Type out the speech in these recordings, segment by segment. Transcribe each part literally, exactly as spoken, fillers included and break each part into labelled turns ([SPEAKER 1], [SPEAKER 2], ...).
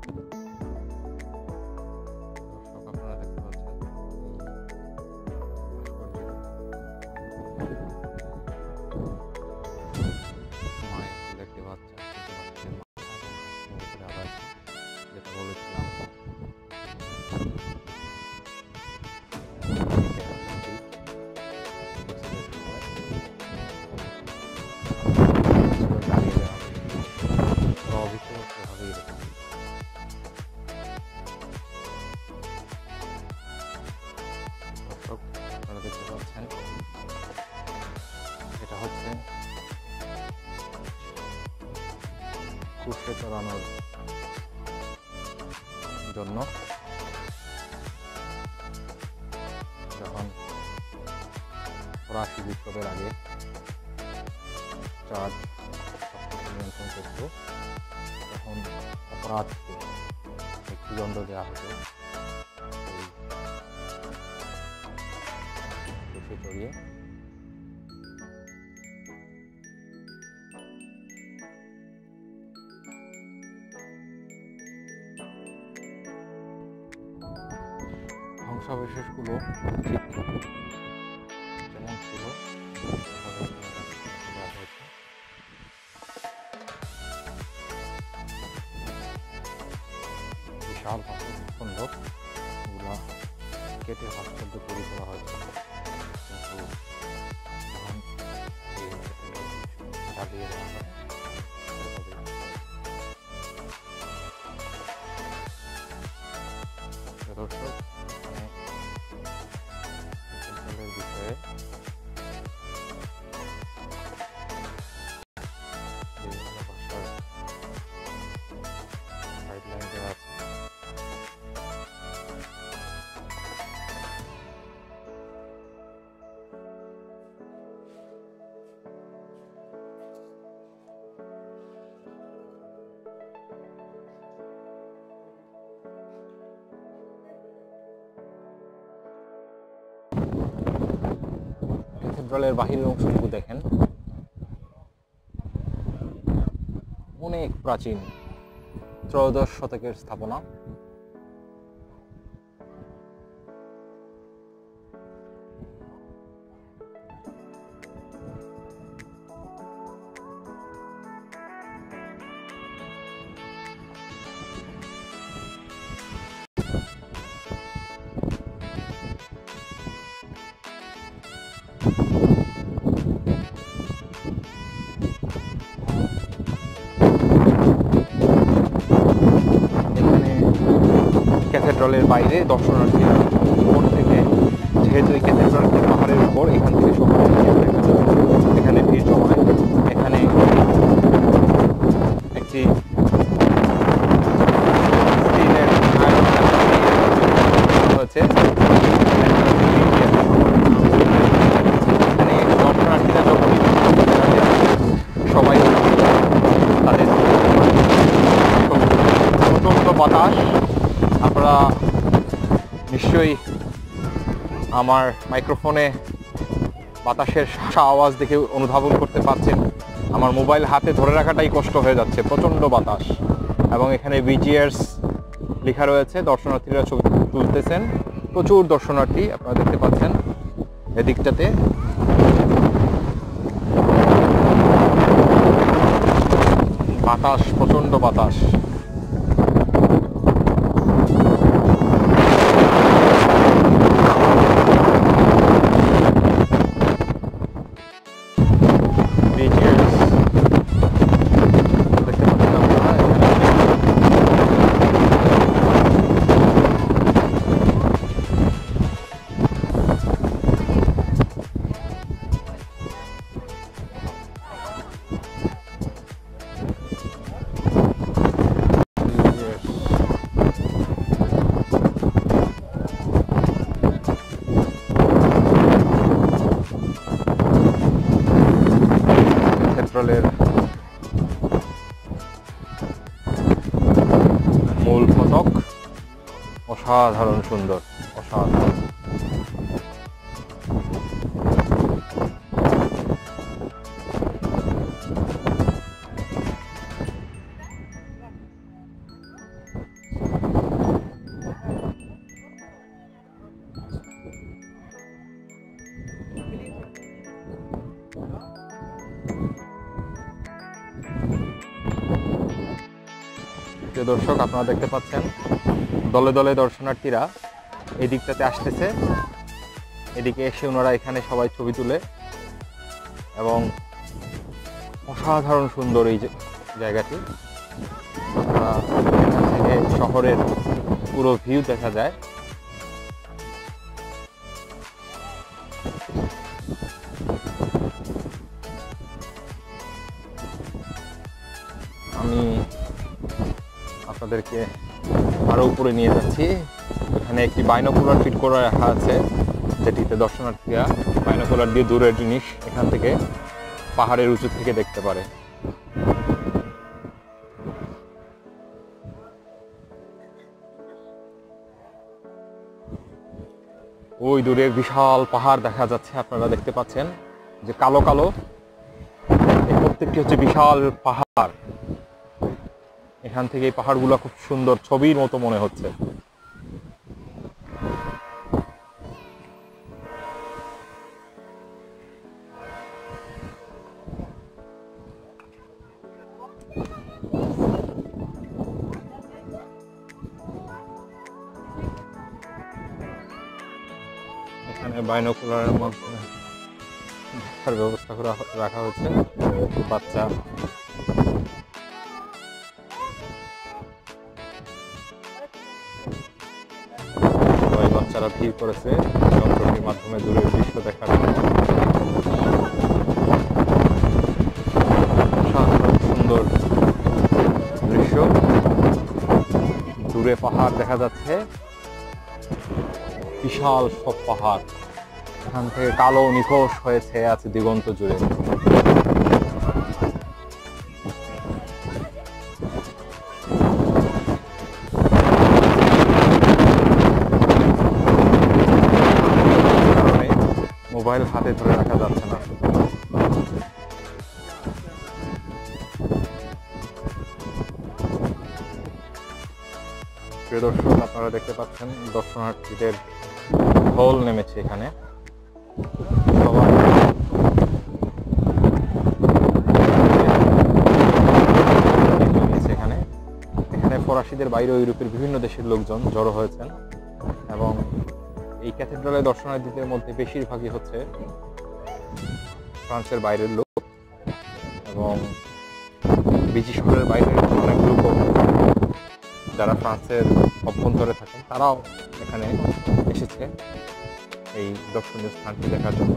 [SPEAKER 1] আপনারা দেখতে পাচ্ছেন মায়ের দেখতে পাচ্ছেন যেটা বলেছিলাম আপনারা দেখতে পাচ্ছেন এটা হচ্ছে ক্রুশে চড়ানোর জন্য যখন ফরাসি বিপ্লবের আগে চার্চ নিয়ন্ত্রণ করত তখন অপরাধকে মৃত্যুদণ্ড দেওয়া হতো ক্রুশে চড়িয়ে। ধ্বংসাবশেষগুলো ঠিক যেমন ছিল বিশাল সুন্দর ওগুলা কেটে ভাস্কর্য তৈরি করা হয়েছে, কিন্তু যখন জ্বালিয়ে দেওয়া হয় দর্শক মানে বিষয়ে বিভিন্ন ভাষার গাইডলাইন দেওয়া আছে। ক্যাথেড্রালের বাহিরের অংশটুকু দেখেন, অনেক প্রাচীন ত্রয়োদশ শতকের স্থাপনা। ক্যাথেড্রালের বাইরে দর্শনার্থীরা উপর থেকে, যেহেতু এই ক্যাথেড্রালটি পাহাড়ের উপর, এখান থেকে সবাই এখানে ভিড় জমায়। এখানে একটি স্টিলের হয়েছে, এখানে দর্শনার্থীরা যখন সবাই তাদের প্রচণ্ড বাতাস, আপনারা নিশ্চয়ই আমার মাইক্রোফোনে বাতাসের শাসা আওয়াজ দেখে অনুধাবন করতে পারছেন। আমার মোবাইল হাতে ধরে রাখাটাই কষ্ট হয়ে যাচ্ছে, প্রচণ্ড বাতাস। এবং এখানে বিজিএস লেখা রয়েছে, দর্শনার্থীরা ছবি তুলতেছেন, প্রচুর দর্শনার্থী আপনারা দেখতে পাচ্ছেন এদিকটাতে। বাতাস, প্রচণ্ড বাতাস। ক্যাথেড্রালের মূল ফটক অসাধারণ সুন্দর, অসাধারণ। প্রিয় দর্শক, আপনারা দেখতে পাচ্ছেন দলে দলে দর্শনার্থীরা এই দিকটাতে আসতেছে। এদিকে এসে ওনারা এখানে সবাই ছবি তুলে এবং অসাধারণ সুন্দর এই জায়গাটি। এখান থেকে শহরের পুরো ভিউ দেখা যায়। আমি আপনাদেরকে আরো উপরে নিয়ে যাচ্ছি। এখানে একটি বাইনোকুলার ফিট করে রাখা আছে, যেটিতে দর্শনার্থীরা বাইনোকুলার দিয়ে দূরের জিনিস এখান থেকে পাহাড়ের উঁচু থেকে দেখতে পারে। ওই দূরের বিশাল পাহাড় দেখা যাচ্ছে, আপনারা দেখতে পাচ্ছেন যে কালো কালো, এই প্রত্যেকটি হচ্ছে বিশাল পাহাড়। এখান থেকে এই পাহাড়গুলো খুব সুন্দর ছবির মতো মনে হচ্ছে। এখানে বাইনোকুলারের মধ্যে দেখার ব্যবস্থা করে রাখা হয়েছে। বাচ্চা সবাই বাচ্চারা ভিড় করেছে যন্ত্রটির মাধ্যমে দূরের দৃশ্য দেখার জন্য। সুন্দর দৃশ্য, দূরে পাহাড় দেখা যাচ্ছে, বিশাল সব পাহাড়। এখান থেকে কালো নিখোশ হয়েছে আছে দিগন্ত জুড়ে। মোবাইল হাতে ধরে রাখা যাচ্ছে না। প্রিয় দর্শক, আপনারা দেখতে পাচ্ছেন দর্শনার্থীদের ঢল নেমেছে এখানে। সবাই এখানে এখানে ফরাসিদের বাইরে ইউরোপের বিভিন্ন দেশের লোকজন জড়ো হয়েছেন এবং এই ক্যাথেড্রালে দর্শনার্থীদের মধ্যে বেশিরভাগই হচ্ছে ফ্রান্সের বাইরের লোক এবং বেজি শহরের বাইরের অনেক লোকও যারা ফ্রান্সের অভ্যন্তরে থাকেন তারাও এখানে এসেছে এই দর্শনীয় স্থানটি দেখার জন্য।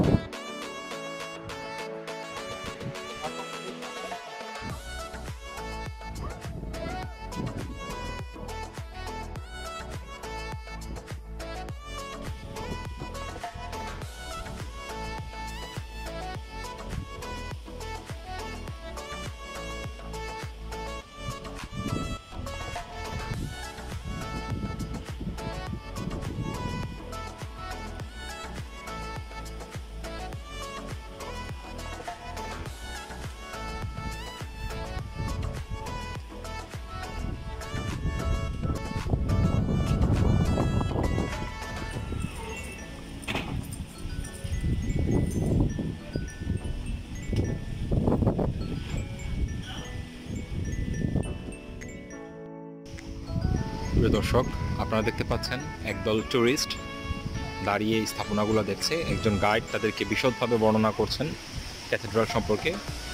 [SPEAKER 1] প্রিয় দর্শক, আপনারা দেখতে পাচ্ছেন একদল টুরিস্ট দাঁড়িয়ে এই স্থাপনাগুলো দেখছে। একজন গাইড তাদেরকে বিশদভাবে বর্ণনা করছেন ক্যাথেড্রাল সম্পর্কে।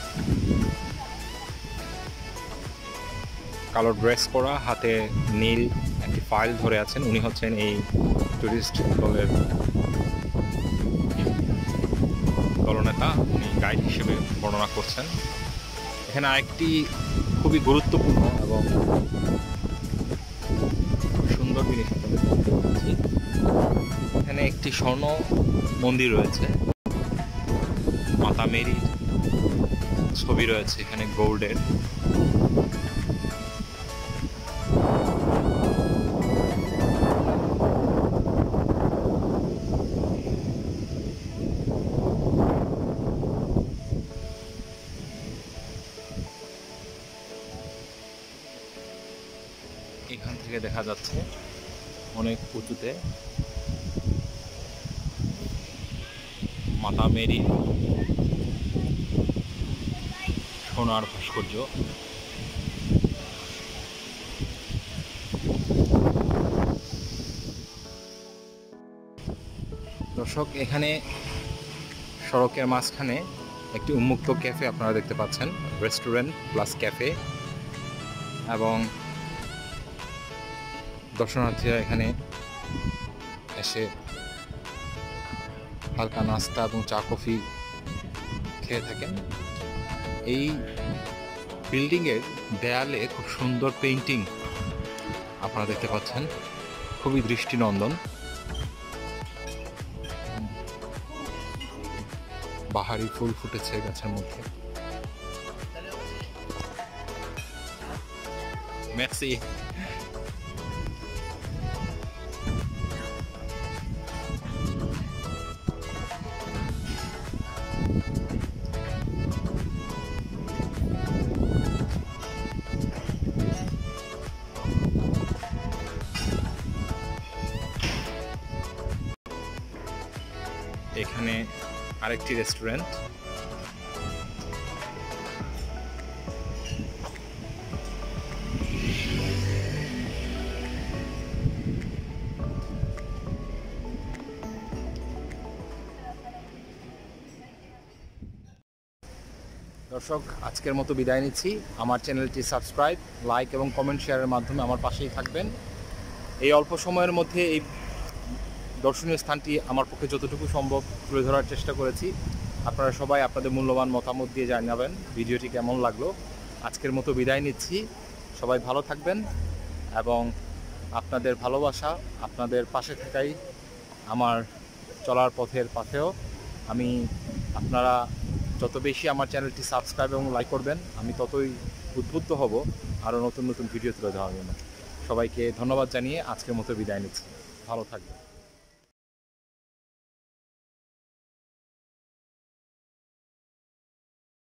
[SPEAKER 1] কালো ড্রেস করা, হাতে নীল একটি ফাইল ধরে আছেন, উনি হচ্ছেন এই টুরিস্ট দলের দলনেতা। উনি গাইড হিসেবে বর্ণনা করছেন। এখানে আরেকটি খুবই গুরুত্বপূর্ণ এবং সুন্দর জিনিস এখানে একটি স্বর্ণ মন্দির রয়েছে, মাতা মেরির ছবি রয়েছে এখানে গোল্ডের। এখান থেকে দেখা যাচ্ছে অনেক উঁচুতে মাতা মেরি সোনার ভাস্কর্য। দর্শক, এখানে সড়কের মাঝখানে একটি উন্মুক্ত ক্যাফে আপনারা দেখতে পাচ্ছেন, রেস্টুরেন্ট প্লাস ক্যাফে, এবং দর্শনার্থীরা এখানে এসে হালকা নাস্তা এবং চা কফি খেয়ে থাকেন। এই বিল্ডিংয়ের দেয়ালে খুব সুন্দর পেইন্টিং আপনারা দেখতে পাচ্ছেন, খুবই দৃষ্টিনন্দন। বাহারি ফুল ফুটেছে গাছের মধ্যে। মেসি এখানে আরেকটি রেস্টুরেন্ট। দর্শক, আজকের মতো বিদায় নিচ্ছি। আমার চ্যানেলটি সাবস্ক্রাইব, লাইক এবং কমেন্ট শেয়ারের মাধ্যমে আমার পাশেই থাকবেন। এই অল্প সময়ের মধ্যে এই দর্শনীয় স্থানটি আমার পক্ষে যতটুকু সম্ভব তুলে ধরার চেষ্টা করেছি। আপনারা সবাই আপনাদের মূল্যবান মতামত দিয়ে জানাবেন ভিডিওটি কেমন লাগলো। আজকের মতো বিদায় নিচ্ছি। সবাই ভালো থাকবেন এবং আপনাদের ভালোবাসা, আপনাদের পাশে থাকাই আমার চলার পথের পাথেয়। আমি আপনারা যত বেশি আমার চ্যানেলটি সাবস্ক্রাইব এবং লাইক করবেন, আমি ততই উদ্বুদ্ধ হব আরও নতুন নতুন ভিডিও তুলে ধরার জন্য। সবাইকে ধন্যবাদ জানিয়ে আজকের মতো বিদায় নিচ্ছি। ভালো থাকবেন।